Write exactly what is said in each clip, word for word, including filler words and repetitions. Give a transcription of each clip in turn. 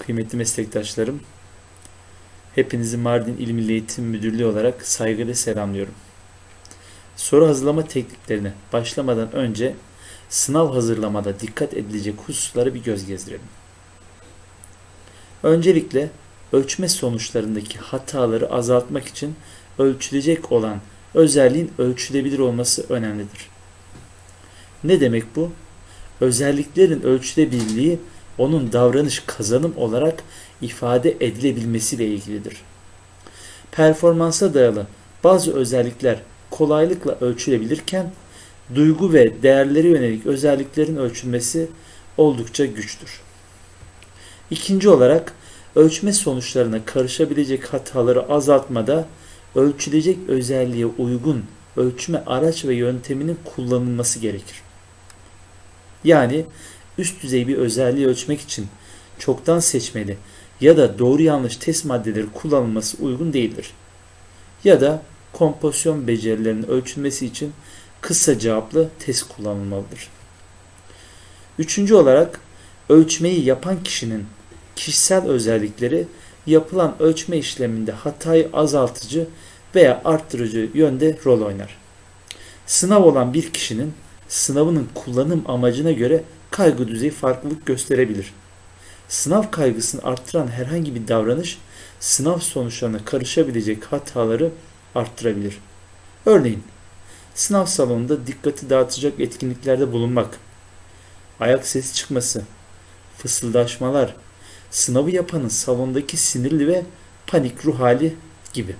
Kıymetli meslektaşlarım, hepinizi Mardin İl Milli Eğitim Müdürlüğü olarak saygıyla selamlıyorum. Soru hazırlama tekniklerine başlamadan önce sınav hazırlamada dikkat edilecek hususlara bir göz gezdirelim. Öncelikle ölçme sonuçlarındaki hataları azaltmak için ölçülecek olan özelliğin ölçülebilir olması önemlidir. Ne demek bu? Özelliklerin ölçülebilirliği onun davranış kazanım olarak ifade edilebilmesiyle ilgilidir. Performansa dayalı bazı özellikler kolaylıkla ölçülebilirken duygu ve değerlere yönelik özelliklerin ölçülmesi oldukça güçtür. İkinci olarak ölçme sonuçlarına karışabilecek hataları azaltmada ölçülecek özelliğe uygun ölçme araç ve yönteminin kullanılması gerekir. Yani üst düzey bir özelliği ölçmek için çoktan seçmeli ya da doğru yanlış test maddeleri kullanılması uygun değildir. Ya da kompozisyon becerilerinin ölçülmesi için kısa cevaplı test kullanılmalıdır. Üçüncü olarak ölçmeyi yapan kişinin kişisel özellikleri yapılan ölçme işleminde hatayı azaltıcı veya arttırıcı yönde rol oynar. Sınav olan bir kişinin sınavının kullanım amacına göre kaygı düzeyi farklılık gösterebilir. Sınav kaygısını arttıran herhangi bir davranış sınav sonuçlarına karışabilecek hataları arttırabilir. Örneğin sınav salonunda dikkati dağıtacak etkinliklerde bulunmak, ayak sesi çıkması, fısıldaşmalar, sınavı yapanın salondaki sinirli ve panik ruh hali gibi.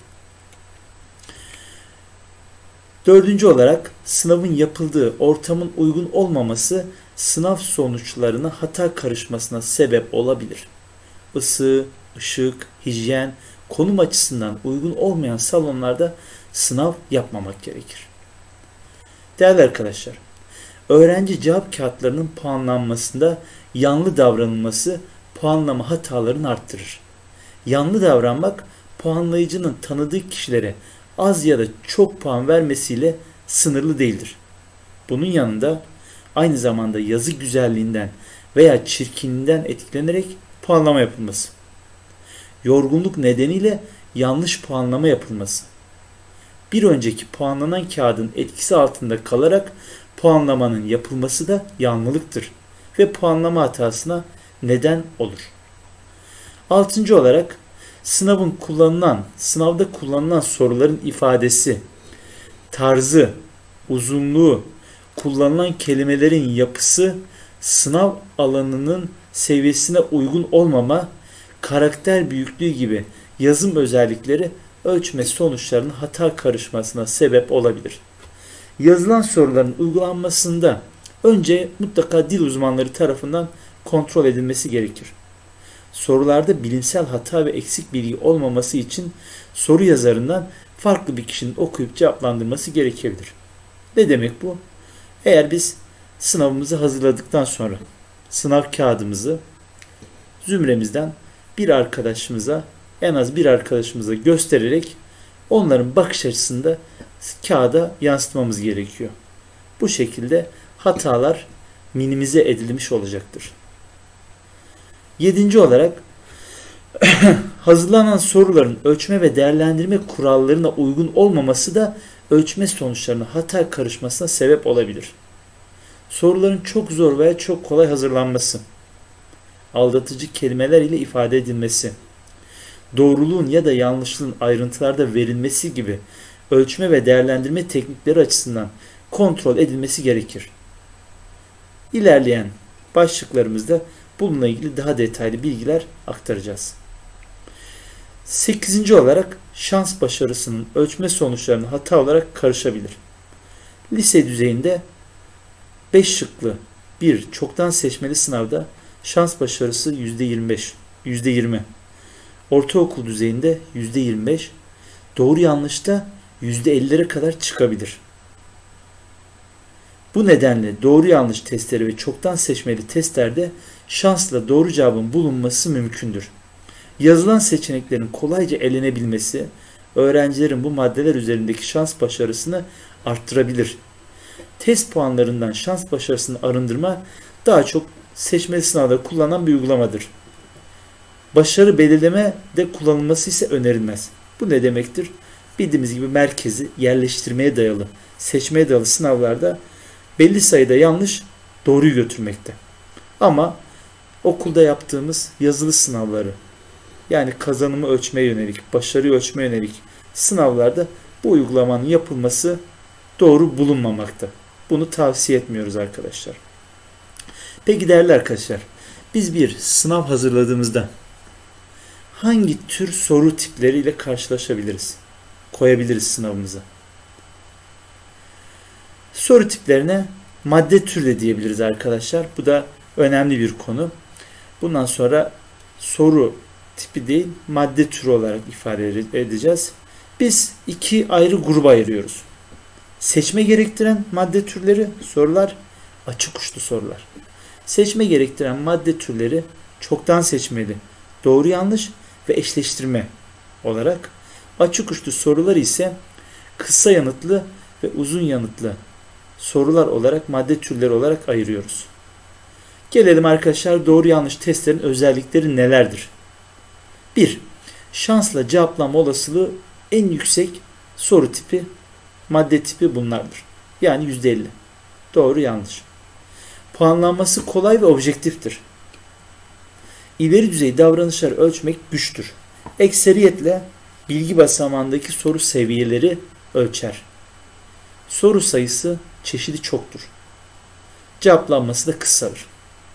Dördüncü olarak sınavın yapıldığı ortamın uygun olmaması sınav sonuçlarına hata karışmasına sebep olabilir. Isı, ışık, hijyen, konum açısından uygun olmayan salonlarda sınav yapmamak gerekir. Değerli arkadaşlar, öğrenci cevap kağıtlarının puanlanmasında yanlı davranılması puanlama hatalarını arttırır. Yanlı davranmak puanlayıcının tanıdığı kişilere az ya da çok puan vermesiyle sınırlı değildir. Bunun yanında aynı zamanda yazı güzelliğinden veya çirkinliğinden etkilenerek puanlama yapılması, yorgunluk nedeniyle yanlış puanlama yapılması, bir önceki puanlanan kağıdın etkisi altında kalarak puanlamanın yapılması da yanlılıktır ve puanlama hatasına neden olur. Altıncı olarak sınavın kullanılan, sınavda kullanılan soruların ifadesi, tarzı, uzunluğu, kullanılan kelimelerin yapısı, sınav alanının seviyesine uygun olmama, karakter büyüklüğü gibi yazım özellikleri ölçme sonuçlarının hata karışmasına sebep olabilir. Yazılan soruların uygulanmasında önce mutlaka dil uzmanları tarafından kontrol edilmesi gerekir. Sorularda bilimsel hata ve eksik bilgi olmaması için soru yazarından farklı bir kişinin okuyup cevaplandırması gerekebilir. Ne demek bu? Eğer biz sınavımızı hazırladıktan sonra sınav kağıdımızı zümremizden bir arkadaşımıza, en az bir arkadaşımıza göstererek onların bakış açısında kağıda yansıtmamız gerekiyor. Bu şekilde hatalar minimize edilmiş olacaktır. Yedinci olarak hazırlanan soruların ölçme ve değerlendirme kurallarına uygun olmaması da ölçme sonuçlarına hata karışmasına sebep olabilir. Soruların çok zor veya çok kolay hazırlanması, aldatıcı kelimeler ile ifade edilmesi, doğruluğun ya da yanlışlığın ayrıntılarda verilmesi gibi ölçme ve değerlendirme teknikleri açısından kontrol edilmesi gerekir. İlerleyen başlıklarımızda bununla ilgili daha detaylı bilgiler aktaracağız. Sekizinci olarak şans başarısının ölçme sonuçlarına hata olarak karışabilir. Lise düzeyinde beş şıklı bir çoktan seçmeli sınavda şans başarısı yüzde yirmi beş, yüzde yirmi. Ortaokul düzeyinde yüzde yirmi beş, doğru yanlışta yüzde ellilere kadar çıkabilir. Bu nedenle doğru yanlış testleri ve çoktan seçmeli testlerde şansla doğru cevabın bulunması mümkündür. Yazılan seçeneklerin kolayca elenebilmesi, öğrencilerin bu maddeler üzerindeki şans başarısını arttırabilir. Test puanlarından şans başarısını arındırma daha çok seçmeli sınavda kullanılan bir uygulamadır. Başarı belirleme de kullanılması ise önerilmez. Bu ne demektir? Bildiğimiz gibi merkezi yerleştirmeye dayalı, seçmeye dayalı sınavlarda belli sayıda yanlış doğruyu götürmekte. Ama okulda yaptığımız yazılı sınavları, yani kazanımı ölçmeye yönelik, başarıyı ölçmeye yönelik sınavlarda bu uygulamanın yapılması doğru bulunmamakta. Bunu tavsiye etmiyoruz arkadaşlar. Peki değerli arkadaşlar, biz bir sınav hazırladığımızda hangi tür soru tipleriyle karşılaşabiliriz? Koyabiliriz sınavımıza. Soru tiplerine madde türü de diyebiliriz arkadaşlar. Bu da önemli bir konu. Bundan sonra soru tipi değil, madde türü olarak ifade edeceğiz. Biz iki ayrı gruba ayırıyoruz. Seçme gerektiren madde türleri sorular, açık uçlu sorular. Seçme gerektiren madde türleri çoktan seçmeli, doğru yanlış ve eşleştirme olarak, açık uçlu sorular ise kısa yanıtlı ve uzun yanıtlı sorular olarak, madde türleri olarak ayırıyoruz. Gelelim arkadaşlar, doğru yanlış testlerin özellikleri nelerdir? bir. Şansla cevaplama olasılığı en yüksek soru tipi, madde tipi bunlardır. Yani yüzde elli. Doğru yanlış. Puanlanması kolay ve objektiftir. İleri düzey davranışları ölçmek güçtür. Ekseriyetle bilgi basamağındaki soru seviyeleri ölçer. Soru sayısı, çeşidi çoktur. Cevaplanması da kısadır.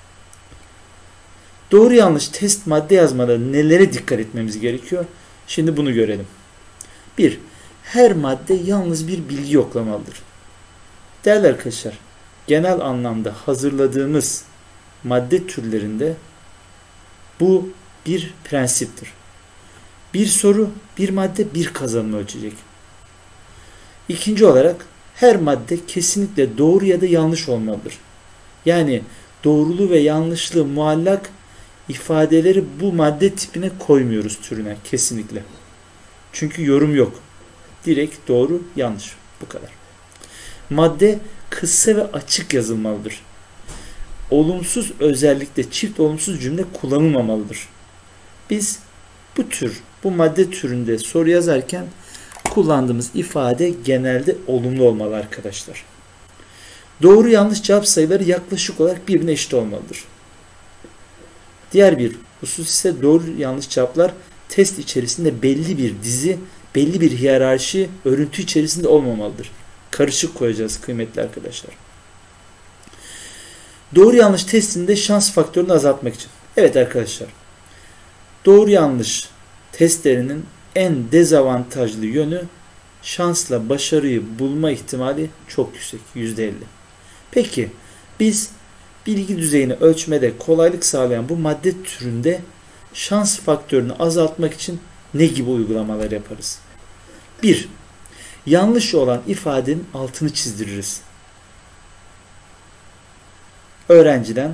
Doğru yanlış test madde yazmada nelere dikkat etmemiz gerekiyor? Şimdi bunu görelim. bir. Her madde yalnız bir bilgi yoklamalıdır. Değerli arkadaşlar, genel anlamda hazırladığımız madde türlerinde bu bir prensiptir. Bir soru, bir madde, bir kazanım ölçecek. İkinci olarak her madde kesinlikle doğru ya da yanlış olmalıdır. Yani doğruluğu ve yanlışlığı muallak ifadeleri bu madde tipine koymuyoruz, türüne kesinlikle. Çünkü yorum yok. Direkt doğru, yanlış. Bu kadar. Madde kısa ve açık yazılmalıdır. Olumsuz, özellikle çift olumsuz cümle kullanılmamalıdır. Biz bu tür, bu madde türünde soru yazarken kullandığımız ifade genelde olumlu olmalı arkadaşlar. Doğru yanlış cevap sayıları yaklaşık olarak birbirine eşit olmalıdır. Diğer bir husus ise doğru yanlış cevaplar test içerisinde belli bir dizi, belli bir hiyerarşi, örüntü içerisinde olmamalıdır. Karışık koyacağız kıymetli arkadaşlar. Doğru yanlış testinde şans faktörünü azaltmak için. Evet arkadaşlar, doğru yanlış testlerinin en dezavantajlı yönü şansla başarıyı bulma ihtimali çok yüksek. yüzde elli. Peki biz bilgi düzeyini ölçmede kolaylık sağlayan bu madde türünde şans faktörünü azaltmak için ne gibi uygulamalar yaparız? bir. Yanlış olan ifadenin altını çizdiririz. Öğrenciden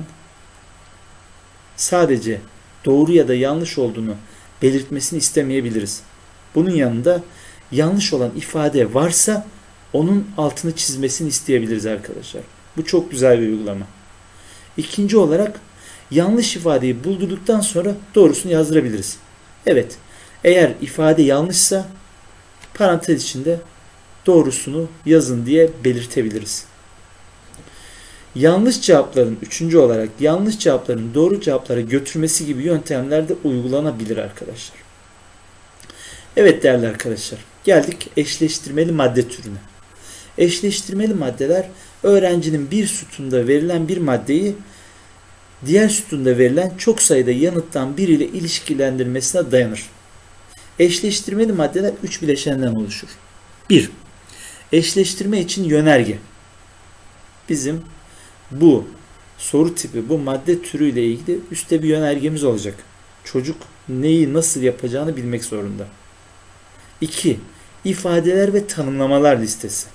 sadece doğru ya da yanlış olduğunu belirtmesini istemeyebiliriz. Bunun yanında yanlış olan ifade varsa onun altını çizmesini isteyebiliriz arkadaşlar. Bu çok güzel bir uygulama. İkinci olarak yanlış ifadeyi buldurduktan sonra doğrusunu yazdırabiliriz. Evet, eğer ifade yanlışsa parantez içinde doğrusunu yazın diye belirtebiliriz. Yanlış cevapların üçüncü olarak yanlış cevapların doğru cevaplara götürmesi gibi yöntemler de uygulanabilir arkadaşlar. Evet değerli arkadaşlar, geldik eşleştirmeli madde türüne. Eşleştirmeli maddeler öğrencinin bir sütunda verilen bir maddeyi diğer sütunda verilen çok sayıda yanıttan biriyle ilişkilendirmesine dayanır. Eşleştirmeli maddeler üç bileşenden oluşur. bir. Eşleştirme için yönerge. Bizim bu soru tipi, bu madde türüyle ilgili üstte bir yönergemiz olacak. Çocuk neyi nasıl yapacağını bilmek zorunda. iki. İfadeler ve tanımlamalar listesi.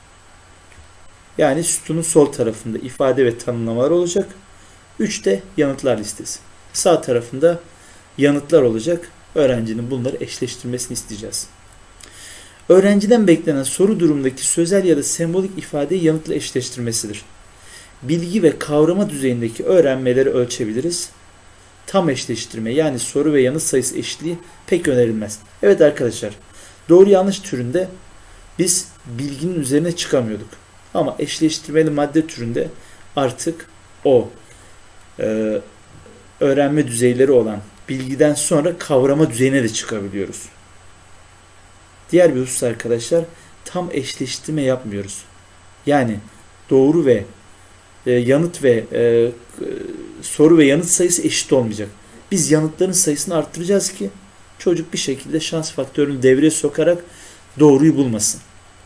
Yani sütunun sol tarafında ifade ve tanımlamalar olacak. üç de yanıtlar listesi. Sağ tarafında yanıtlar olacak. Öğrencinin bunları eşleştirmesini isteyeceğiz. Öğrenciden beklenen soru durumundaki sözel ya da sembolik ifadeyi yanıtla eşleştirmesidir. Bilgi ve kavrama düzeyindeki öğrenmeleri ölçebiliriz. tam eşleştirme yani soru ve yanıt sayısı eşitliği pek önerilmez. Evet arkadaşlar, doğru yanlış türünde biz bilginin üzerine çıkamıyorduk. Ama eşleştirmeli madde türünde artık o e, öğrenme düzeyleri olan bilgiden sonra kavrama düzeyine de çıkabiliyoruz. Diğer bir husus arkadaşlar, tam eşleştirme yapmıyoruz. Yani doğru ve e, yanıt ve e, soru ve yanıt sayısı eşit olmayacak. Biz yanıtların sayısını arttıracağız ki çocuk bir şekilde şans faktörünü devreye sokarak doğruyu bulmasın.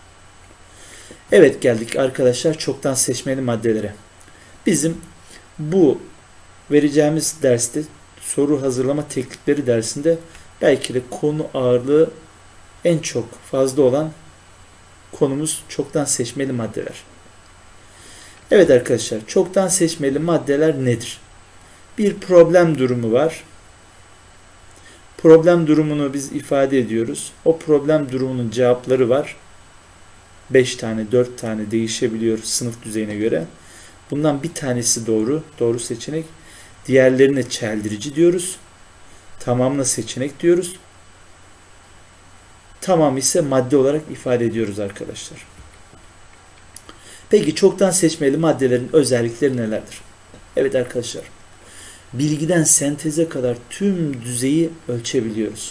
Evet, geldik arkadaşlar çoktan seçmeli maddelere. Bizim bu vereceğimiz derste soru hazırlama teknikleri dersinde belki de konu ağırlığı en çok fazla olan konumuz çoktan seçmeli maddeler. Evet arkadaşlar, çoktan seçmeli maddeler nedir? Bir problem durumu var. Problem durumunu biz ifade ediyoruz. O problem durumunun cevapları var. beş tane, dört tane değişebiliyor sınıf düzeyine göre. Bundan bir tanesi doğru, doğru seçenek. Diğerlerine çeldirici diyoruz. Tamamla seçenek diyoruz. Tamam ise madde olarak ifade ediyoruz arkadaşlar. Peki çoktan seçmeli maddelerin özellikleri nelerdir? Evet arkadaşlar, bilgiden senteze kadar tüm düzeyi ölçebiliyoruz.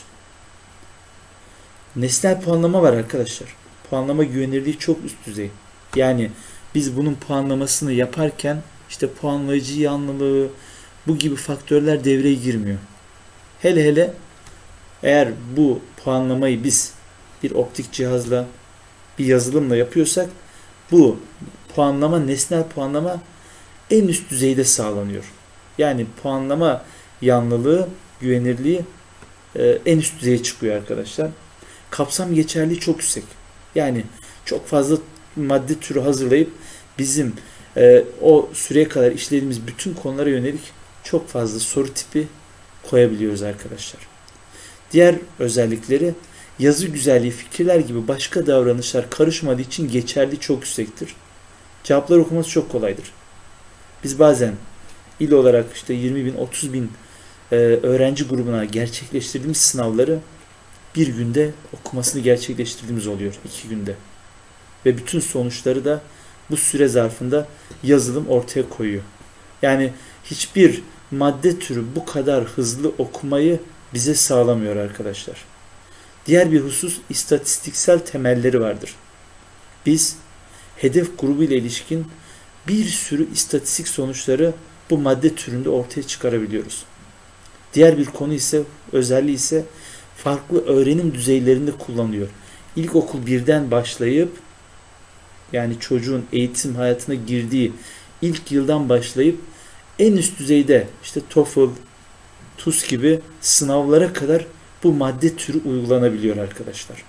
Nesnel puanlama var arkadaşlar. Puanlama güvenilirliği çok üst düzey. Yani biz bunun puanlamasını yaparken işte puanlayıcı yanlılığı, bu gibi faktörler devreye girmiyor. Hele hele eğer bu puanlamayı biz bir optik cihazla, bir yazılımla yapıyorsak bu puanlama, nesnel puanlama en üst düzeyde sağlanıyor. Yani puanlama yanlılığı, güvenirliği e, en üst düzeye çıkıyor arkadaşlar. Kapsam geçerliği çok yüksek. Yani çok fazla madde türü hazırlayıp bizim e, o süreye kadar işlediğimiz bütün konulara yönelik çok fazla soru tipi koyabiliyoruz arkadaşlar. Diğer özellikleri, yazı güzelliği, fikirler gibi başka davranışlar karışmadığı için geçerliği çok yüksektir. Cevaplar okuması çok kolaydır. Biz bazen il olarak işte yirmi bin, otuz bin e, öğrenci grubuna gerçekleştirdiğimiz sınavları bir günde okumasını gerçekleştirdiğimiz oluyor. iki günde. Ve bütün sonuçları da bu süre zarfında yazılım ortaya koyuyor. Yani hiçbir madde türü bu kadar hızlı okumayı bize sağlamıyor arkadaşlar. Diğer bir husus, istatistiksel temelleri vardır. Biz hedef grubu ile ilişkin bir sürü istatistik sonuçları bu madde türünde ortaya çıkarabiliyoruz. Diğer bir konu ise, özelliği ise farklı öğrenim düzeylerinde kullanılıyor. İlkokul birden başlayıp, yani çocuğun eğitim hayatına girdiği ilk yıldan başlayıp en üst düzeyde işte TOEFL, TUS gibi sınavlara kadar bu madde türü uygulanabiliyor arkadaşlar.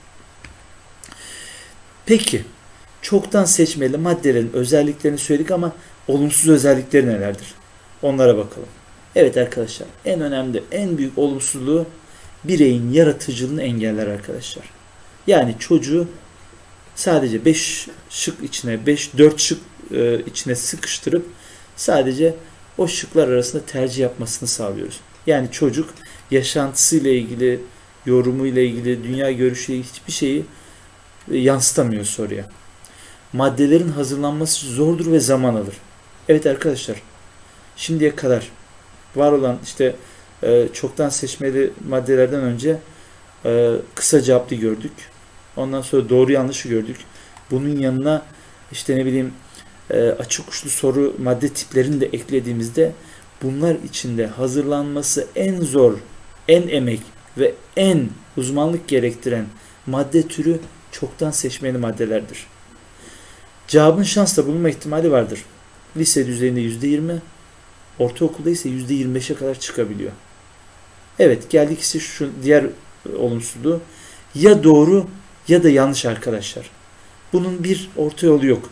Peki, çoktan seçmeli maddelerin özelliklerini söyledik ama olumsuz özellikleri nelerdir? Onlara bakalım. Evet arkadaşlar, en önemli, en büyük olumsuzluğu bireyin yaratıcılığını engeller arkadaşlar. Yani çocuğu sadece beş şık içine, beş dört şık e, içine sıkıştırıp sadece o şıklar arasında tercih yapmasını sağlıyoruz. Yani çocuk yaşantısıyla ilgili, yorumuyla ilgili, dünya görüşüyle hiçbir şeyi yansıtamıyor soruya. Maddelerin hazırlanması zordur ve zaman alır. Evet arkadaşlar, şimdiye kadar var olan işte e, çoktan seçmeli maddelerden önce e, kısa cevaplı gördük. Ondan sonra doğru yanlışı gördük. Bunun yanına işte ne bileyim e, açık uçlu soru madde tiplerini de eklediğimizde bunlar içinde hazırlanması en zor, en emek ve en uzmanlık gerektiren madde türü çoktan seçmeli maddelerdir. Cevabın şansla bulunma ihtimali vardır. Lise düzeyinde yüzde yirmi, ortaokulda ise yüzde yirmi beşe kadar çıkabiliyor. Evet, geldik ise şu diğer olumsuzluğu. Ya doğru ya da yanlış arkadaşlar. Bunun bir orta yolu yok.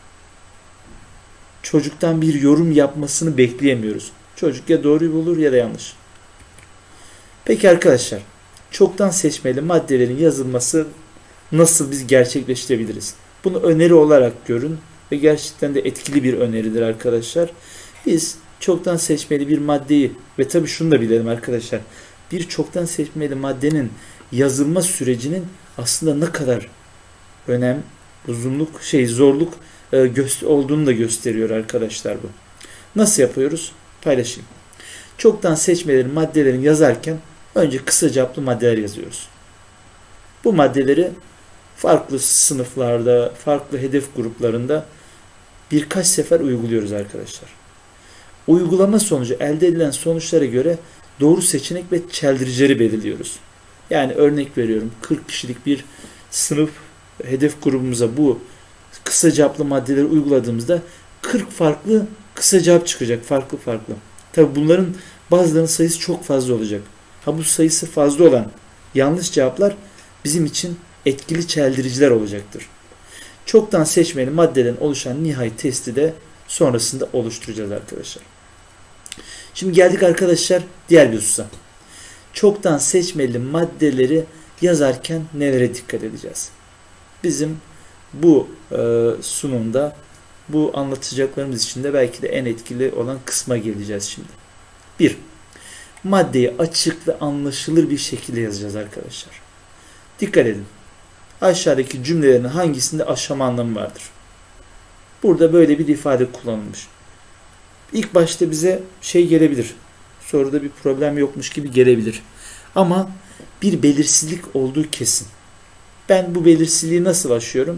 Çocuktan bir yorum yapmasını bekleyemiyoruz. Çocuk ya doğruyu bulur ya da yanlış. Peki arkadaşlar, çoktan seçmeli maddelerin yazılması nasıl biz gerçekleştirebiliriz? Bunu öneri olarak görün ve gerçekten de etkili bir öneridir arkadaşlar. Biz çoktan seçmeli bir maddeyi ve tabii şunu da bilelim arkadaşlar. Bir çoktan seçmeli maddenin yazılma sürecinin aslında ne kadar önem, uzunluk, şey zorluk e, göster- olduğunu da gösteriyor arkadaşlar bu. Nasıl yapıyoruz? Paylaşayım. Çoktan seçmelerin maddelerini yazarken önce kısa cevaplı maddeler yazıyoruz. Bu maddeleri farklı sınıflarda, farklı hedef gruplarında birkaç sefer uyguluyoruz arkadaşlar. Uygulama sonucu elde edilen sonuçlara göre doğru seçenek ve çeldiricileri belirliyoruz. Yani örnek veriyorum, kırk kişilik bir sınıf hedef grubumuza bu kısa cevaplı maddeleri uyguladığımızda kırk farklı kısa cevap çıkacak, farklı farklı. Tabi bunların bazılarının sayısı çok fazla olacak. Ha bu sayısı fazla olan yanlış cevaplar bizim için etkili çeldiriciler olacaktır. Çoktan seçmeli maddeden oluşan nihai testi de sonrasında oluşturacağız arkadaşlar. Şimdi geldik arkadaşlar diğer bir hususa. Çoktan seçmeli maddeleri yazarken nelere dikkat edeceğiz? Bizim bu e, sunumda bu anlatacaklarımız içinde belki de en etkili olan kısma geleceğiz şimdi. bir. Maddeyi açık ve anlaşılır bir şekilde yazacağız arkadaşlar. Dikkat edin. Aşağıdaki cümlelerin hangisinde aşama anlamı vardır? Burada böyle bir ifade kullanılmış. İlk başta bize şey gelebilir. Soruda bir problem yokmuş gibi gelebilir. Ama bir belirsizlik olduğu kesin. Ben bu belirsizliği nasıl aşıyorum?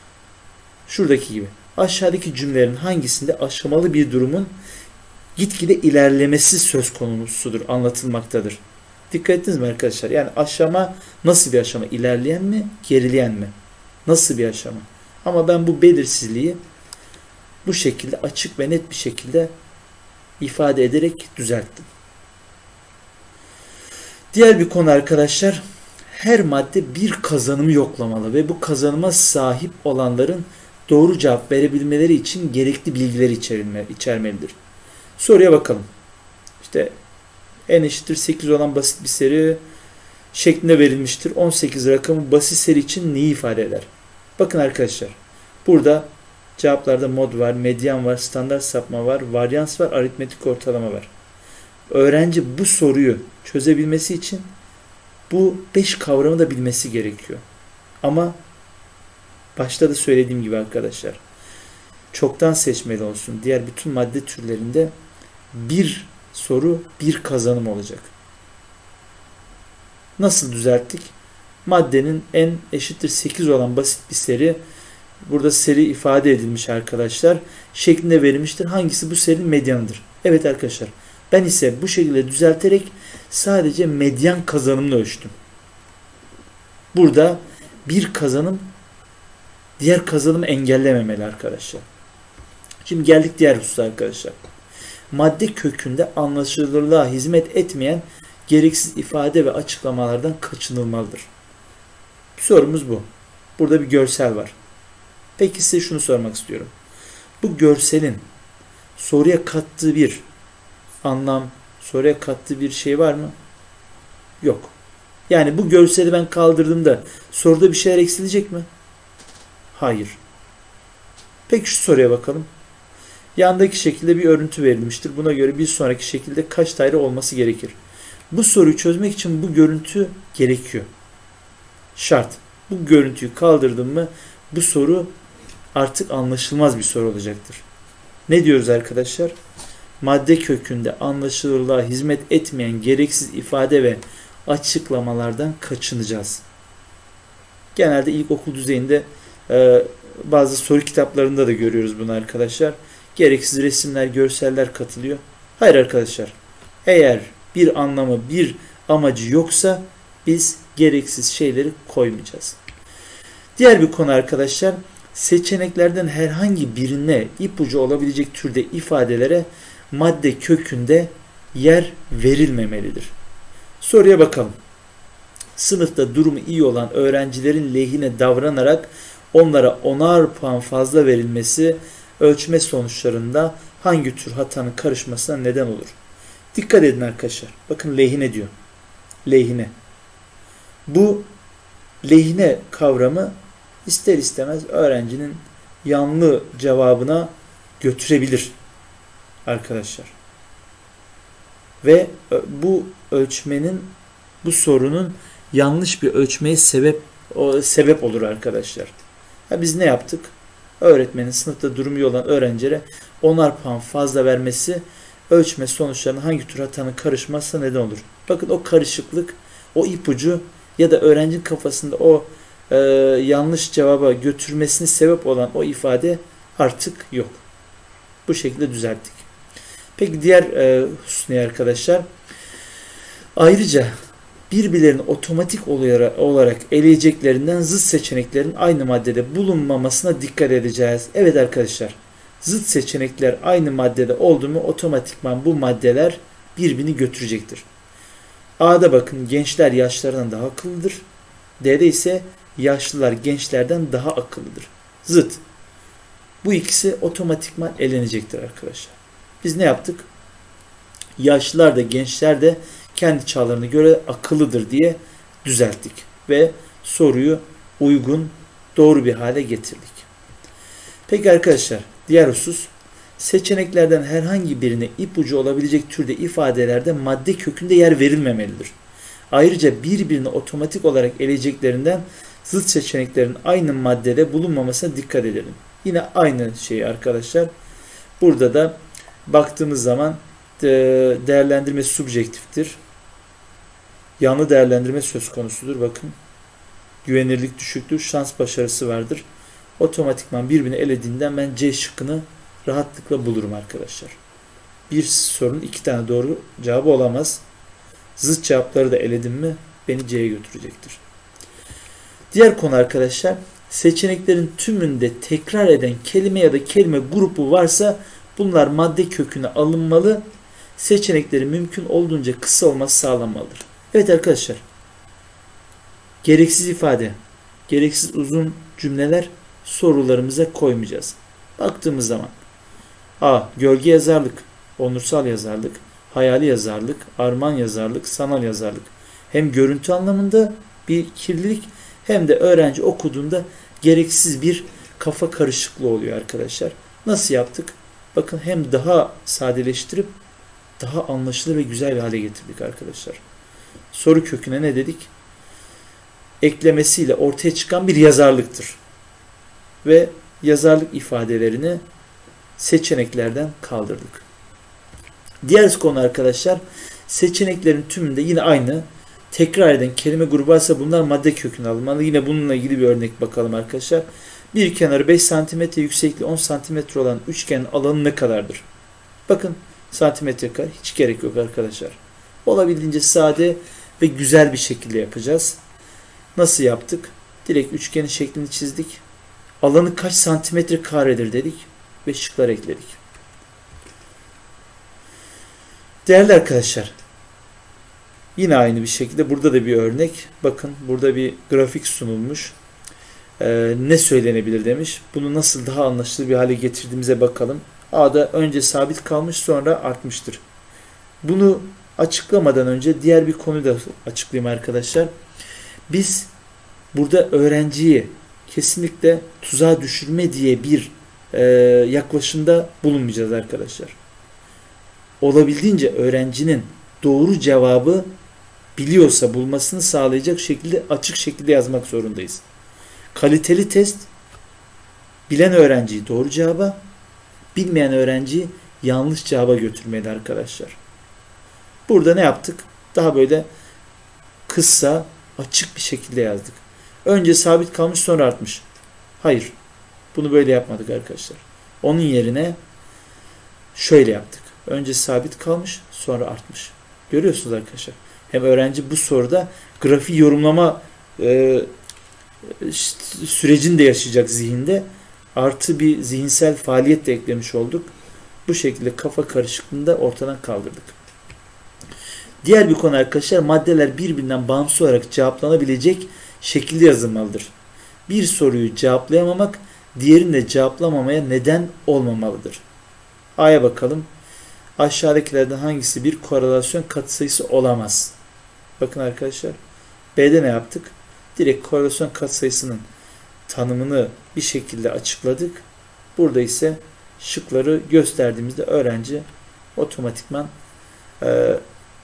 Şuradaki gibi. Aşağıdaki cümlelerin hangisinde aşamalı bir durumun gitgide ilerlemesi söz konusudur, anlatılmaktadır. Dikkat ettiniz mi arkadaşlar? Yani aşama nasıl bir aşama? İlerleyen mi, gerileyen mi? Nasıl bir aşama? Ama ben bu belirsizliği bu şekilde açık ve net bir şekilde ifade ederek düzelttim. Diğer bir konu arkadaşlar, her madde bir kazanımı yoklamalı ve bu kazanıma sahip olanların doğru cevap verebilmeleri için gerekli bilgileri içermelidir. Soruya bakalım. İşte n eşittir sekiz olan basit bir seri şeklinde verilmiştir. on sekiz rakamı basit seri için neyi ifade eder? Bakın arkadaşlar. Burada cevaplarda mod var, medyan var, standart sapma var, varyans var, aritmetik ortalama var. Öğrenci bu soruyu çözebilmesi için bu beş kavramı da bilmesi gerekiyor. Ama başta da söylediğim gibi arkadaşlar, çoktan seçmeli olsun. Diğer bütün madde türlerinde bir soru, bir kazanım olacak. Nasıl düzelttik? Maddenin n eşittir sekiz olan basit bir seri, burada seri ifade edilmiş arkadaşlar, şeklinde verilmiştir. Hangisi bu serinin medyanıdır? Evet arkadaşlar, ben ise bu şekilde düzelterek sadece medyan kazanımını ölçtüm. Burada bir kazanım diğer kazanımı engellememeli arkadaşlar. Şimdi geldik diğer hususa arkadaşlar. Madde kökünde anlaşılırlığa hizmet etmeyen gereksiz ifade ve açıklamalardan kaçınılmalıdır. Sorumuz bu. Burada bir görsel var. Peki size şunu sormak istiyorum. Bu görselin soruya kattığı bir anlam, soruya kattığı bir şey var mı? Yok. Yani bu görseli ben kaldırdığımda soruda bir şeyler eksilecek mi? Hayır. Peki şu soruya bakalım. Yandaki şekilde bir örüntü verilmiştir. Buna göre bir sonraki şekilde kaç daire olması gerekir? Bu soruyu çözmek için bu görüntü gerekiyor. Şart. Bu görüntüyü kaldırdım mı bu soru artık anlaşılmaz bir soru olacaktır. Ne diyoruz arkadaşlar? Madde kökünde anlaşılırlığa hizmet etmeyen gereksiz ifade ve açıklamalardan kaçınacağız. Genelde ilkokul düzeyinde e, bazı soru kitaplarında da görüyoruz bunu arkadaşlar. Gereksiz resimler, görseller katılıyor. Hayır arkadaşlar. Eğer bir anlamı, bir amacı yoksa biz gereksiz şeyleri koymayacağız. Diğer bir konu arkadaşlar, seçeneklerden herhangi birine ipucu olabilecek türde ifadelere madde kökünde yer verilmemelidir. Soruya bakalım. Sınıfta durumu iyi olan öğrencilerin lehine davranarak onlara onar puan fazla verilmesi ölçme sonuçlarında hangi tür hatanın karışmasına neden olur? Dikkat edin arkadaşlar. Bakın lehine diyor. Lehine. Bu lehine kavramı ister istemez öğrencinin yanlı cevabına götürebilir arkadaşlar. ve bu ölçmenin, bu sorunun yanlış bir ölçmeye sebep o, sebep olur arkadaşlar. Ha, biz ne yaptık? Öğretmenin sınıfta durumu iyi olan öğrencilere onar puan fazla vermesi ölçme sonuçlarının hangi tür hatanın karışmasına neden olur. Bakın o karışıklık, o ipucu ya da öğrencinin kafasında o e, yanlış cevaba götürmesine sebep olan o ifade artık yok. Bu şekilde düzelttik. Peki diğer e, husus ne arkadaşlar? Ayrıca birbirlerinin otomatik olarak eleyeceklerinden zıt seçeneklerin aynı maddede bulunmamasına dikkat edeceğiz. Evet arkadaşlar, zıt seçenekler aynı maddede oldu mu otomatikman bu maddeler birbirini götürecektir. A'da bakın gençler yaşlılardan daha akıllıdır. D'de ise yaşlılar gençlerden daha akıllıdır. Zıt. Bu ikisi otomatikman elenecektir arkadaşlar. Biz ne yaptık? Yaşlılar da gençler de kendi çağlarına göre akıllıdır diye düzelttik. Ve soruyu uygun, doğru bir hale getirdik. Peki arkadaşlar, diğer husus, seçeneklerden herhangi birine ipucu olabilecek türde ifadelerde madde kökünde yer verilmemelidir. Ayrıca birbirine otomatik olarak eleyeceklerinden zıt seçeneklerin aynı maddede bulunmamasına dikkat edelim. Yine aynı şey arkadaşlar. Burada da baktığımız zaman değerlendirme subjektiftir. Yanlı değerlendirme söz konusudur. Bakın. Güvenirlik düşüktür. Şans başarısı vardır. Otomatikman birbirini elediğinden ben C şıkkını rahatlıkla bulurum arkadaşlar. Bir sorunun iki tane doğru cevabı olamaz. Zıt cevapları da eledim mi beni C'ye götürecektir. Diğer konu arkadaşlar, seçeneklerin tümünde tekrar eden kelime ya da kelime grubu varsa bunlar madde köküne alınmalı. Seçeneklerin mümkün olduğunca kısa olması sağlanmalıdır. Evet arkadaşlar, gereksiz ifade, gereksiz uzun cümleler sorularımıza koymayacağız. Baktığımız zaman A. Gölge yazarlık, onursal yazarlık, hayali yazarlık, armağan yazarlık, sanal yazarlık. Hem görüntü anlamında bir kirlilik hem de öğrenci okuduğunda gereksiz bir kafa karışıklığı oluyor arkadaşlar. Nasıl yaptık? Bakın hem daha sadeleştirip daha anlaşılır ve güzel bir hale getirdik arkadaşlar. Soru köküne ne dedik? Eklemesiyle ortaya çıkan bir yazarlıktır. Ve yazarlık ifadelerini seçeneklerden kaldırdık. Diğer konu arkadaşlar, seçeneklerin tümünde yine aynı tekrar eden kelime grubu varsa bunlar madde köküne alınmalı. Yine bununla ilgili bir örnek bakalım arkadaşlar. Bir kenarı beş santimetre, yüksekliği on santimetre olan üçgenin alanı ne kadardır? Bakın santimetre kare, hiç gerek yok arkadaşlar. Olabildiğince sade ve güzel bir şekilde yapacağız. Nasıl yaptık? Direkt üçgenin şeklini çizdik. Alanı kaç santimetre karedir dedik ve şıklar ekledik. Değerli arkadaşlar, yine aynı bir şekilde burada da bir örnek. Bakın burada bir grafik sunulmuş. Ee, ne söylenebilir demiş. Bunu nasıl daha anlaşılır bir hale getirdiğimize bakalım. A'da önce sabit kalmış, sonra artmıştır. Bunu açıklamadan önce diğer bir konuyu da açıklayayım arkadaşlar. Biz burada öğrenciyi kesinlikle tuzağa düşürme diye bir e, yaklaşımda bulunmayacağız arkadaşlar. Olabildiğince öğrencinin doğru cevabı biliyorsa bulmasını sağlayacak şekilde açık şekilde yazmak zorundayız. Kaliteli test bilen öğrenciyi doğru cevaba, bilmeyen öğrenciyi yanlış cevaba götürmeli arkadaşlar. Burada ne yaptık? Daha böyle kısa, açık bir şekilde yazdık. Önce sabit kalmış, sonra artmış. Hayır. Bunu böyle yapmadık arkadaşlar. Onun yerine şöyle yaptık. Önce sabit kalmış, sonra artmış. Görüyorsunuz arkadaşlar. Hem öğrenci bu soruda grafiği yorumlama e, sürecini de yaşayacak zihinde. Artı bir zihinsel faaliyet de eklemiş olduk. Bu şekilde kafa karışıklığını da ortadan kaldırdık. Diğer bir konu arkadaşlar, maddeler birbirinden bağımsız olarak cevaplanabilecek şekilde yazılmalıdır. Bir soruyu cevaplayamamak diğerini de cevaplamamaya neden olmamalıdır. A'ya bakalım. Aşağıdakilerden hangisi bir korelasyon katsayısı olamaz? Bakın arkadaşlar. B'de ne yaptık? Direkt korelasyon katsayısının tanımını bir şekilde açıkladık. Burada ise şıkları gösterdiğimizde öğrenci otomatikman e,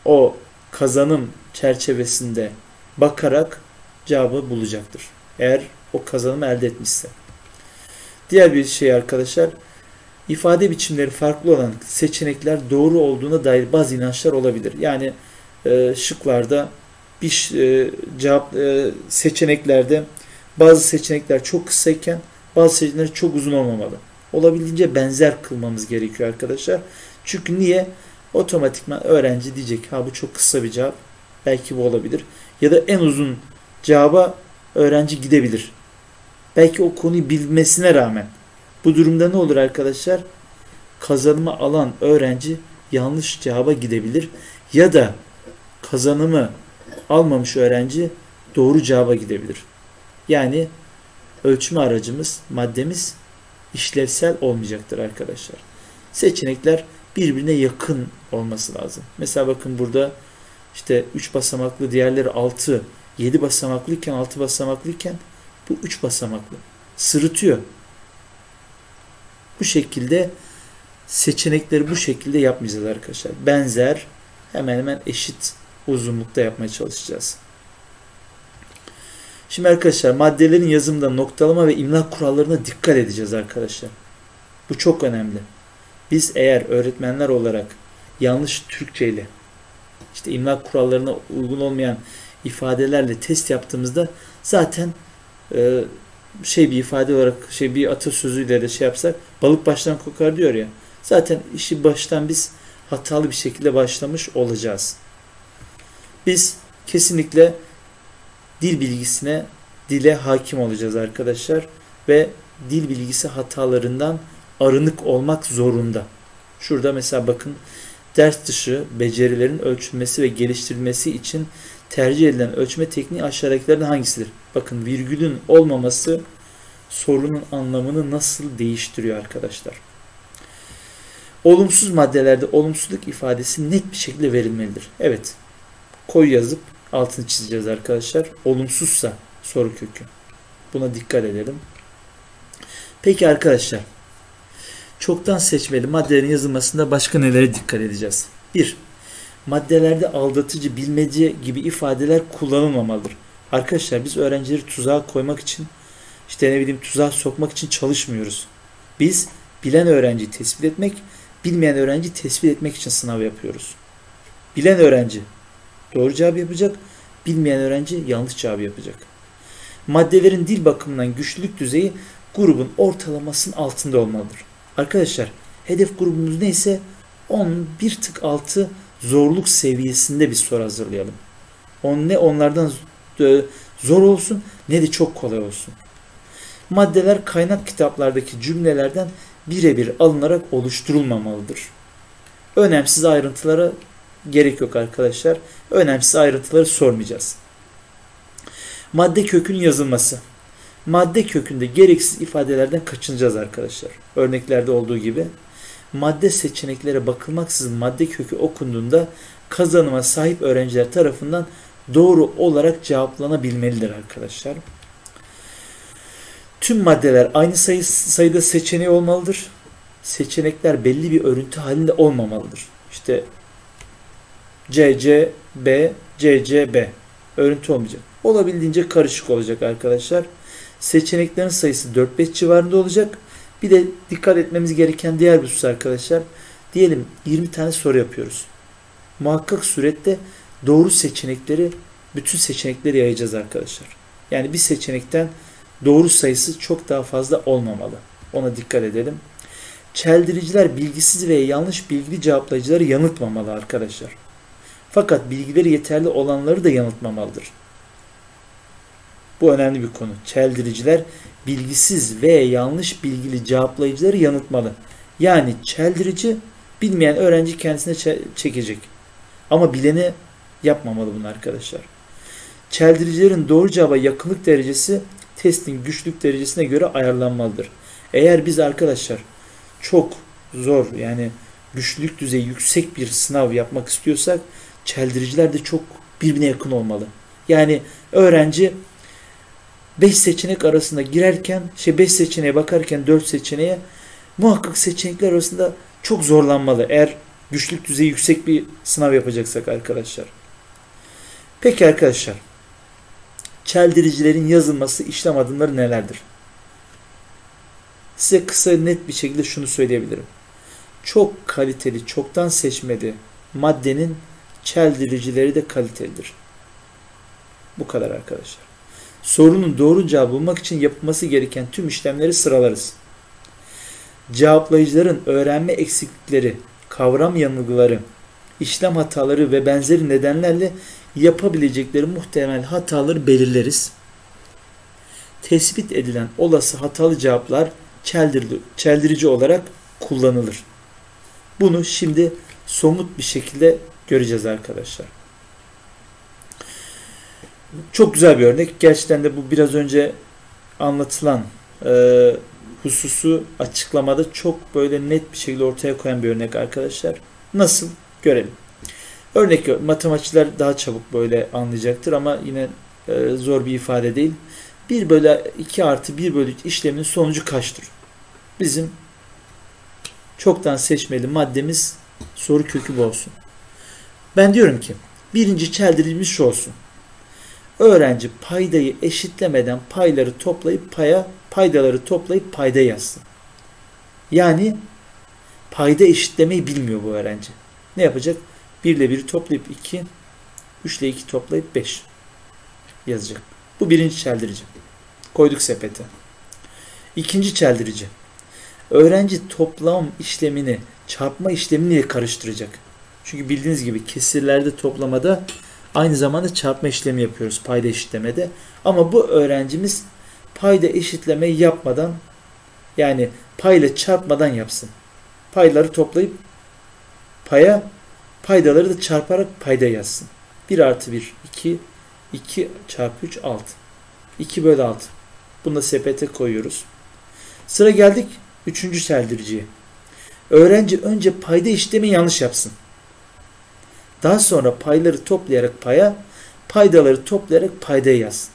o kazanım çerçevesinde bakarak cevabı bulacaktır. Eğer o kazanımı elde etmişse. Diğer bir şey arkadaşlar, ifade biçimleri farklı olan seçenekler doğru olduğuna dair bazı inançlar olabilir. Yani e, şıklarda bir e, cevap e, seçeneklerde bazı seçenekler çok kısayken bazı seçenekler çok uzun olmamalı. Olabildiğince benzer kılmamız gerekiyor arkadaşlar. Çünkü niye? Otomatikman öğrenci diyecek, ha bu çok kısa bir cevap. Belki bu olabilir. Ya da en uzun cevaba öğrenci gidebilir. Belki o konuyu bilmesine rağmen. Bu durumda ne olur arkadaşlar? Kazanımı alan öğrenci yanlış cevaba gidebilir. Ya da kazanımı almamış öğrenci doğru cevaba gidebilir. Yani ölçme aracımız, maddemiz işlevsel olmayacaktır arkadaşlar. Seçenekler birbirine yakın olması lazım. Mesela bakın burada işte üç basamaklı, diğerleri altı, yedi basamaklıyken, altı basamaklıyken bu üç basamaklı. Sırıtıyor. Bu şekilde seçenekleri bu şekilde yapmayacağız arkadaşlar. Benzer, hemen hemen eşit uzunlukta yapmaya çalışacağız. Şimdi arkadaşlar maddelerin yazımında noktalama ve imla kurallarına dikkat edeceğiz arkadaşlar. Bu çok önemli. Biz eğer öğretmenler olarak yanlış Türkçe ile işte imla kurallarına uygun olmayan ifadelerle test yaptığımızda zaten e, şey bir ifade olarak şey bir atasözüyle de şey yapsak balık baştan kokar diyor ya. Zaten işi baştan biz hatalı bir şekilde başlamış olacağız. Biz kesinlikle dil bilgisine, dile hakim olacağız arkadaşlar ve dil bilgisi hatalarından arınık olmak zorunda. Şurada mesela bakın, ders dışı becerilerin ölçülmesi ve geliştirilmesi için tercih edilen ölçme tekniği aşağıdakilerden hangisidir? Bakın virgülün olmaması sorunun anlamını nasıl değiştiriyor arkadaşlar. Olumsuz maddelerde olumsuzluk ifadesi net bir şekilde verilmelidir. Evet, koyu yazıp altını çizeceğiz arkadaşlar. Olumsuzsa soru kökü. Buna dikkat edelim. Peki arkadaşlar, çoktan seçmeli maddelerin yazılmasında başka nelere dikkat edeceğiz? bir. Maddelerde aldatıcı, bilmece gibi ifadeler kullanılmamalıdır. Arkadaşlar biz öğrencileri tuzağa koymak için, işte ne bileyim tuzağa sokmak için çalışmıyoruz. Biz bilen öğrenciyi tespit etmek, bilmeyen öğrenciyi tespit etmek için sınav yapıyoruz. Bilen öğrenci doğru cevap yapacak, bilmeyen öğrenci yanlış cevap yapacak. Maddelerin dil bakımından güçlülük düzeyi grubun ortalamasının altında olmalıdır. Arkadaşlar hedef grubumuz neyse onun bir tık altı zorluk seviyesinde bir soru hazırlayalım. On, ne onlardan zor olsun ne de çok kolay olsun. Maddeler kaynak kitaplardaki cümlelerden birebir alınarak oluşturulmamalıdır. Önemsiz ayrıntılara gerek yok arkadaşlar. Önemsiz ayrıntıları sormayacağız. Madde kökünün yazılması. Madde kökünde gereksiz ifadelerden kaçınacağız arkadaşlar. Örneklerde olduğu gibi. Madde seçeneklere bakılmaksızın madde kökü okunduğunda kazanıma sahip öğrenciler tarafından doğru olarak cevaplanabilmelidir arkadaşlar. Tüm maddeler aynı sayı, sayıda seçeneği olmalıdır. Seçenekler belli bir örüntü halinde olmamalıdır. İşte C C B, C C B örüntü olmayacak. Olabildiğince karışık olacak arkadaşlar. Seçeneklerin sayısı dört beş civarında olacak. Bir de dikkat etmemiz gereken diğer bir husus arkadaşlar. Diyelim yirmi tane soru yapıyoruz. Muhakkak surette doğru seçenekleri, bütün seçenekleri yayacağız arkadaşlar. Yani bir seçenekten doğru sayısı çok daha fazla olmamalı. Ona dikkat edelim. Çeldiriciler bilgisiz veya yanlış bilgili cevaplayıcıları yanıltmamalı arkadaşlar. Fakat bilgileri yeterli olanları da yanıltmamalıdır. Bu önemli bir konu. Çeldiriciler bilgisiz ve yanlış bilgili cevaplayıcıları yanıltmalı. Yani çeldirici bilmeyen öğrenci kendisine çekecek. Ama bileni yapmamalı bunu arkadaşlar. Çeldiricilerin doğru cevaba yakınlık derecesi testin güçlük derecesine göre ayarlanmalıdır. Eğer biz arkadaşlar çok zor yani güçlülük düzeyi yüksek bir sınav yapmak istiyorsak çeldiriciler de çok birbirine yakın olmalı. Yani öğrenci beş seçenek arasında girerken, şey beş seçeneğe bakarken dört seçeneğe muhakkak seçenekler arasında çok zorlanmalı. Eğer güçlük düzeyi yüksek bir sınav yapacaksak arkadaşlar. Peki arkadaşlar, çeldiricilerin yazılması işlem adımları nelerdir? Size kısa net bir şekilde şunu söyleyebilirim. Çok kaliteli, çoktan seçmeli maddenin çeldiricileri de kalitelidir. Bu kadar arkadaşlar. Sorunun doğru cevabı bulmak için yapılması gereken tüm işlemleri sıralarız. Cevaplayıcıların öğrenme eksiklikleri, kavram yanılgıları, işlem hataları ve benzeri nedenlerle yapabilecekleri muhtemel hataları belirleriz. Tespit edilen olası hatalı cevaplar çeldirici olarak kullanılır. Bunu şimdi somut bir şekilde göreceğiz arkadaşlar. Çok güzel bir örnek. Gerçekten de bu biraz önce anlatılan e, hususu açıklamada çok böyle net bir şekilde ortaya koyan bir örnek arkadaşlar. Nasıl? Görelim. Örnek, matematikçiler daha çabuk böyle anlayacaktır ama yine e, zor bir ifade değil. bir bölü iki artı bir bölü üç işleminin sonucu kaçtır? Bizim çoktan seçmeli maddemiz soru kökü bu olsun. Ben diyorum ki birinci çeldiricimiz şu olsun. Öğrenci paydayı eşitlemeden payları toplayıp paya, paydaları toplayıp payda yazsın. Yani payda eşitlemeyi bilmiyor bu öğrenci. Ne yapacak? bir ile biri toplayıp iki, üç ile iki toplayıp beş yazacak. Bu birinci çeldirici. Koyduk sepete. İkinci çeldirici. Öğrenci toplam işlemini çarpma işlemini karıştıracak. Çünkü bildiğiniz gibi kesirlerde toplamada aynı zamanda çarpma işlemi yapıyoruz payda eşitlemede. Ama bu öğrencimiz payda eşitlemeyi yapmadan, yani payla çarpmadan yapsın. Payları toplayıp paya, paydaları da çarparak payda yazsın. bir artı bir, iki, iki çarpı üç, altı. iki bölü altı. Bunu da sepete koyuyoruz. Sıra geldik üçüncü çeldiriciye. Öğrenci önce payda işlemi yanlış yapsın. Daha sonra payları toplayarak paya, paydaları toplayarak paydaya yazsın.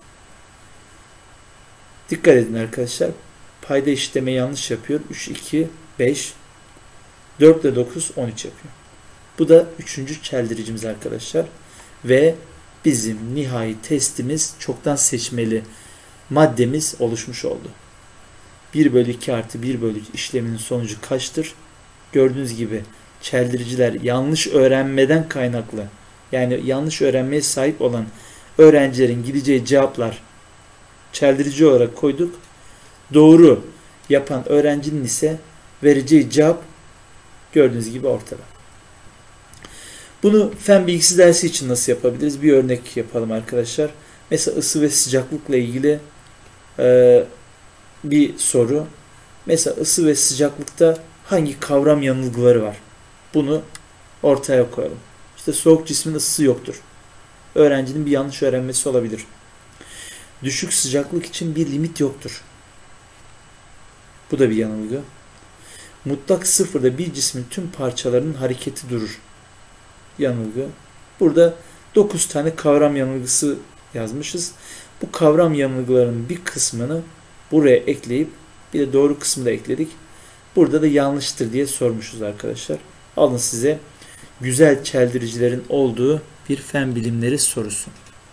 Dikkat edin arkadaşlar. Payda işlemi yanlış yapıyor. üç, iki, beş, dört ile dokuz, on üç yapıyor. Bu da üçüncü çeldiricimiz arkadaşlar. Ve bizim nihai testimiz çoktan seçmeli maddemiz oluşmuş oldu. bir bölü iki artı bir bölü üç işleminin sonucu kaçtır? Gördüğünüz gibi çeldiriciler yanlış öğrenmeden kaynaklı, yani yanlış öğrenmeye sahip olan öğrencilerin gideceği cevaplar çeldirici olarak koyduk. Doğru yapan öğrencinin ise vereceği cevap gördüğünüz gibi ortada. Bunu fen bilgisi dersi için nasıl yapabiliriz? Bir örnek yapalım arkadaşlar. Mesela ısı ve sıcaklıkla ilgili e, bir soru. Mesela ısı ve sıcaklıkta hangi kavram yanılgıları var? Bunu ortaya koyalım. İşte soğuk cismin ısısı yoktur. Öğrencinin bir yanlış öğrenmesi olabilir. Düşük sıcaklık için bir limit yoktur. Bu da bir yanılgı. Mutlak sıfırda bir cismin tüm parçalarının hareketi durur. Yanılgı. Burada dokuz tane kavram yanılgısı yazmışız. Bu kavram yanılgılarının bir kısmını buraya ekleyip bir de doğru kısmı da ekledik. Burada da yanlıştır diye sormuşuz arkadaşlar. Alın size güzel çeldiricilerin olduğu bir fen bilimleri sorusu.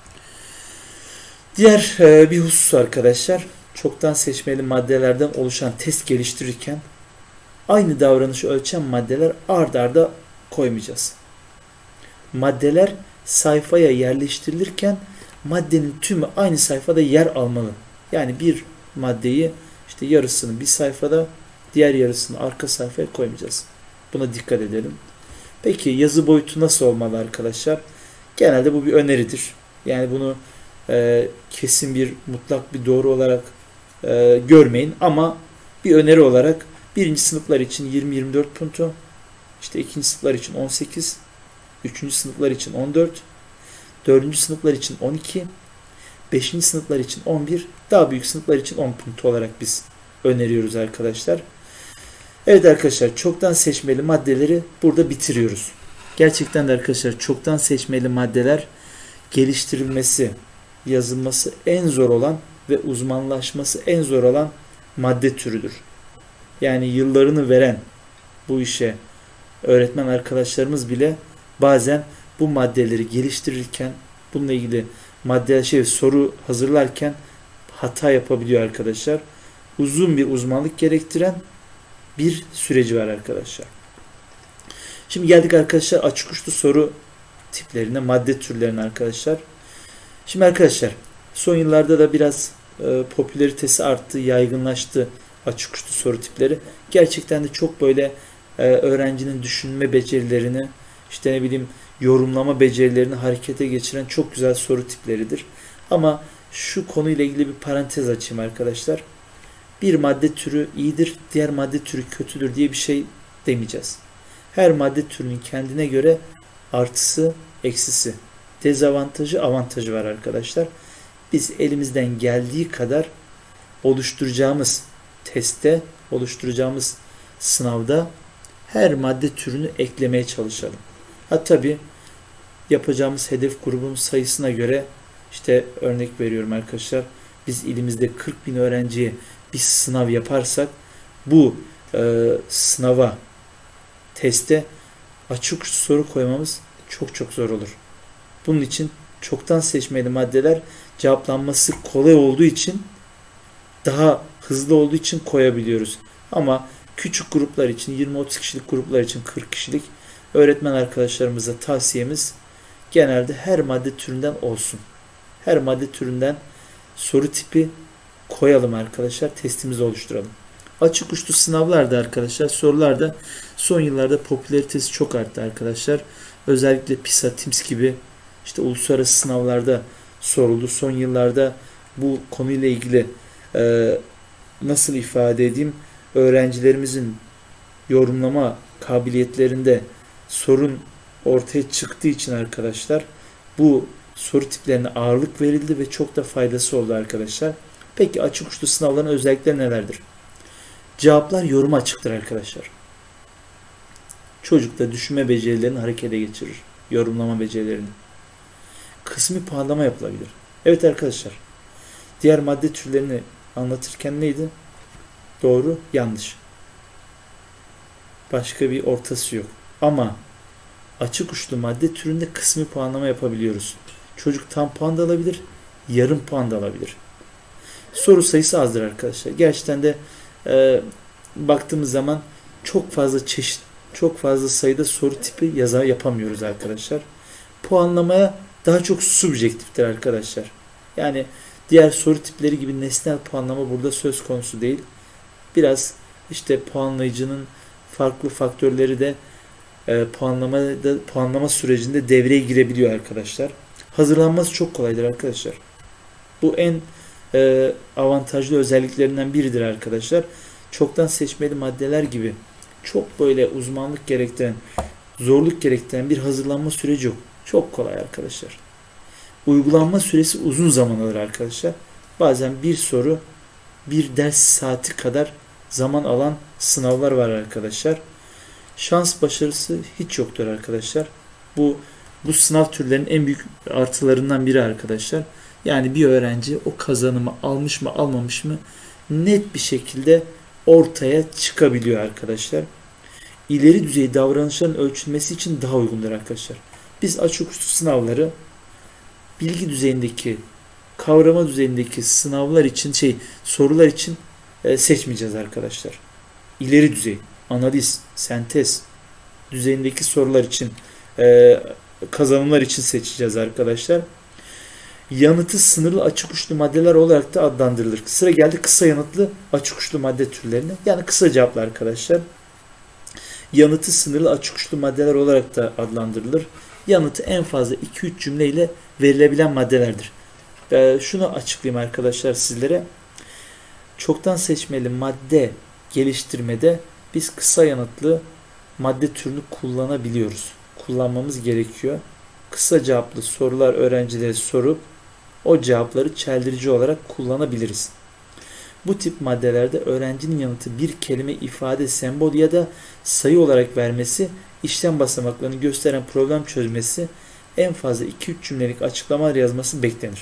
Diğer e, bir husus arkadaşlar, çoktan seçmeli maddelerden oluşan test geliştirirken aynı davranışı ölçen maddeler ard arda koymayacağız. Maddeler sayfaya yerleştirilirken maddenin tümü aynı sayfada yer almalı. Yani bir maddeyi işte yarısını bir sayfada, diğer yarısını arka sayfaya koymayacağız. Buna dikkat edelim. Peki yazı boyutu nasıl olmalı arkadaşlar? Genelde bu bir öneridir. Yani bunu e, kesin bir mutlak bir doğru olarak e, görmeyin ama bir öneri olarak birinci sınıflar için yirmi yirmi dört punto, işte ikinci sınıflar için on sekiz, üçüncü sınıflar için on dört, dördüncü sınıflar için on iki, beşinci sınıflar için on bir, daha büyük sınıflar için on punto olarak biz öneriyoruz arkadaşlar. Evet arkadaşlar, çoktan seçmeli maddeleri burada bitiriyoruz. Gerçekten de arkadaşlar çoktan seçmeli maddeler geliştirilmesi, yazılması en zor olan ve uzmanlaşması en zor olan madde türüdür. Yani yıllarını veren, bu işe öğretmen arkadaşlarımız bile bazen bu maddeleri geliştirirken, bununla ilgili madde şey soru hazırlarken hata yapabiliyor arkadaşlar. Uzun bir uzmanlık gerektiren bir süreci var arkadaşlar. Şimdi geldik arkadaşlar açık uçlu soru tiplerine, madde türlerine arkadaşlar. Şimdi arkadaşlar son yıllarda da biraz e, popülaritesi arttı, yaygınlaştı açık uçlu soru tipleri. Gerçekten de çok böyle e, öğrencinin düşünme becerilerini, işte ne bileyim yorumlama becerilerini harekete geçiren çok güzel soru tipleridir. Ama şu konuyla ilgili bir parantez açayım arkadaşlar. Bir madde türü iyidir, diğer madde türü kötüdür diye bir şey demeyeceğiz. Her madde türünün kendine göre artısı, eksisi, dezavantajı, avantajı var arkadaşlar. Biz elimizden geldiği kadar oluşturacağımız testte, oluşturacağımız sınavda her madde türünü eklemeye çalışalım. Ha tabii yapacağımız hedef grubun sayısına göre, işte örnek veriyorum arkadaşlar, biz ilimizde kırk bin öğrenciye bir sınav yaparsak bu e, sınava, teste açık soru koymamız çok çok zor olur. Bunun için çoktan seçmeli maddeler cevaplanması kolay olduğu için, daha hızlı olduğu için koyabiliyoruz. Ama küçük gruplar için, yirmi otuz kişilik gruplar için, kırk kişilik öğretmen arkadaşlarımıza tavsiyemiz genelde her madde türünden olsun. Her madde türünden soru tipi koyalım arkadaşlar. Testimizi oluşturalım. Açık uçlu sınavlarda arkadaşlar, sorularda son yıllarda popülaritesi çok arttı arkadaşlar. Özellikle PISA, TIMSS gibi işte uluslararası sınavlarda soruldu. Son yıllarda bu konuyla ilgili e, nasıl ifade edeyim, öğrencilerimizin yorumlama kabiliyetlerinde sorun ortaya çıktığı için arkadaşlar bu soru tiplerine ağırlık verildi ve çok da faydası oldu arkadaşlar. Peki açık uçlu sınavların özellikleri nelerdir? Cevaplar yoruma açıktır arkadaşlar. Çocuk da düşünme becerilerini harekete geçirir. Yorumlama becerilerini. Kısmi puanlama yapılabilir. Evet arkadaşlar. Diğer madde türlerini anlatırken neydi? Doğru, yanlış. Başka bir ortası yok. Ama açık uçlu madde türünde kısmi puanlama yapabiliyoruz. Çocuk tam puan da alabilir, yarım puan da alabilir. Soru sayısı azdır arkadaşlar. Gerçekten de e, baktığımız zaman çok fazla çeşit, çok fazla sayıda soru tipi yaza yapamıyoruz arkadaşlar. Puanlamaya daha çok subjektiftir arkadaşlar. Yani diğer soru tipleri gibi nesnel puanlama burada söz konusu değil. Biraz işte puanlayıcının farklı faktörleri de e, puanlamada, puanlama sürecinde devreye girebiliyor arkadaşlar. Hazırlanması çok kolaydır arkadaşlar. Bu en e, avantajlı özelliklerinden biridir arkadaşlar. Çoktan seçmeli maddeler gibi çok böyle uzmanlık gerektiren, zorluk gerektiren bir hazırlanma süreci yok. Çok kolay arkadaşlar. Uygulanma süresi uzun zaman alır arkadaşlar. Bazen bir soru bir ders saati kadar zaman alan sınavlar var arkadaşlar. Şans başarısı hiç yoktur arkadaşlar. Bu bu sınav türlerinin en büyük artılarından biri arkadaşlar. Yani bir öğrenci o kazanımı almış mı almamış mı net bir şekilde ortaya çıkabiliyor arkadaşlar. İleri düzey davranışların ölçülmesi için daha uygundur arkadaşlar. Biz açık uçlu sınavları bilgi düzeyindeki, kavrama düzeyindeki sınavlar için, şey sorular için e, seçmeyeceğiz arkadaşlar. İleri düzey, analiz, sentez düzeyindeki sorular için, e, kazanımlar için seçeceğiz arkadaşlar. Yanıtı sınırlı açık uçlu maddeler olarak da adlandırılır. Sıra geldi kısa yanıtlı açık uçlu madde türlerine. Yani kısa cevaplar arkadaşlar. Yanıtı sınırlı açık uçlu maddeler olarak da adlandırılır. Yanıtı en fazla iki üç cümleyle verilebilen maddelerdir. Ee, şunu açıklayayım arkadaşlar sizlere. Çoktan seçmeli madde geliştirmede biz kısa yanıtlı madde türünü kullanabiliyoruz. Kullanmamız gerekiyor. Kısa cevaplı sorular öğrencilere sorup o cevapları çeldirici olarak kullanabiliriz. Bu tip maddelerde öğrencinin yanıtı bir kelime, ifade, sembol ya da sayı olarak vermesi, işlem basamaklarını gösteren problem çözmesi, en fazla iki üç cümlelik açıklamalar yazması beklenir.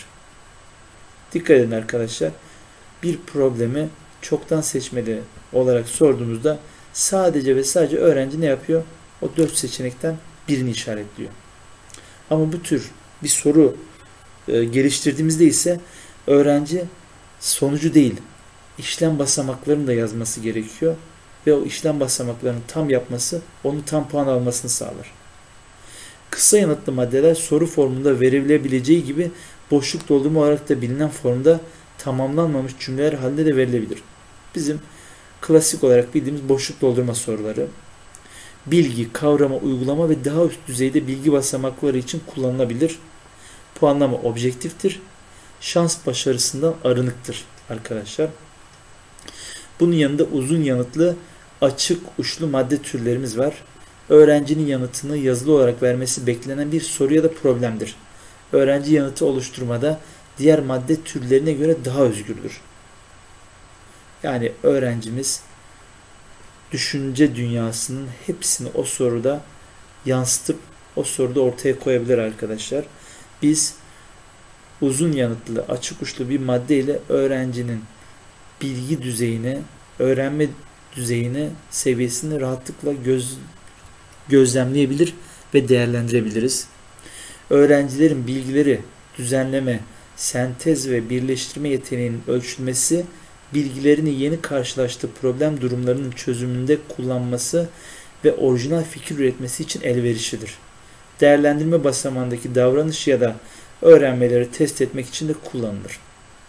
Dikkat edin arkadaşlar. Bir problemi çoktan seçmeli olarak sorduğumuzda sadece ve sadece öğrenci ne yapıyor? o dört seçenekten birini işaretliyor. Ama bu tür bir soru e, geliştirdiğimizde ise öğrenci sonucu değil, işlem basamaklarını da yazması gerekiyor ve o işlem basamaklarını tam yapması onun tam puan almasını sağlar. Kısa yanıtlı maddeler soru formunda verilebileceği gibi boşluk doldurma olarak da bilinen formda tamamlanmamış cümleler halinde de verilebilir. Bizim klasik olarak bildiğimiz boşluk doldurma soruları bilgi, kavrama, uygulama ve daha üst düzeyde bilgi basamakları için kullanılabilir. Puanlama objektiftir. Şans başarısından arınıktır arkadaşlar. Bunun yanında uzun yanıtlı açık uçlu madde türlerimiz var. Öğrencinin yanıtını yazılı olarak vermesi beklenen bir soru ya da problemdir. Öğrenci yanıtı oluşturmada diğer madde türlerine göre daha özgürdür. Yani öğrencimiz düşünce dünyasının hepsini o soruda yansıtıp o soruda ortaya koyabilir arkadaşlar. Biz uzun yanıtlı, açık uçlu bir madde ile öğrencinin bilgi düzeyini, öğrenme düzeyini, seviyesini rahatlıkla göz, gözlemleyebilir ve değerlendirebiliriz. Öğrencilerin bilgileri düzenleme, sentez ve birleştirme yeteneğinin ölçülmesi, bilgilerini yeni karşılaştığı problem durumlarının çözümünde kullanması ve orijinal fikir üretmesi için elverişlidir. Değerlendirme basamağındaki davranış ya da öğrenmeleri test etmek için de kullanılır.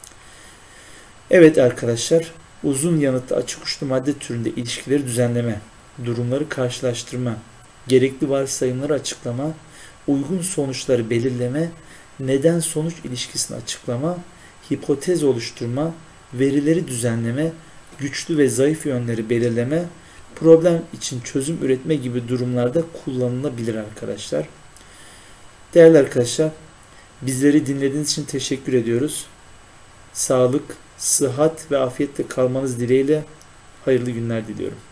Evet arkadaşlar, uzun yanıtlı açık uçlu madde türünde ilişkileri düzenleme, durumları karşılaştırma, gerekli varsayımları açıklama, uygun sonuçları belirleme, neden-sonuç ilişkisini açıklama, hipotez oluşturma, verileri düzenleme, güçlü ve zayıf yönleri belirleme, problem için çözüm üretme gibi durumlarda kullanılabilir arkadaşlar. Değerli arkadaşlar, bizleri dinlediğiniz için teşekkür ediyoruz. Sağlık, sıhhat ve afiyetle kalmanız dileğiyle hayırlı günler diliyorum.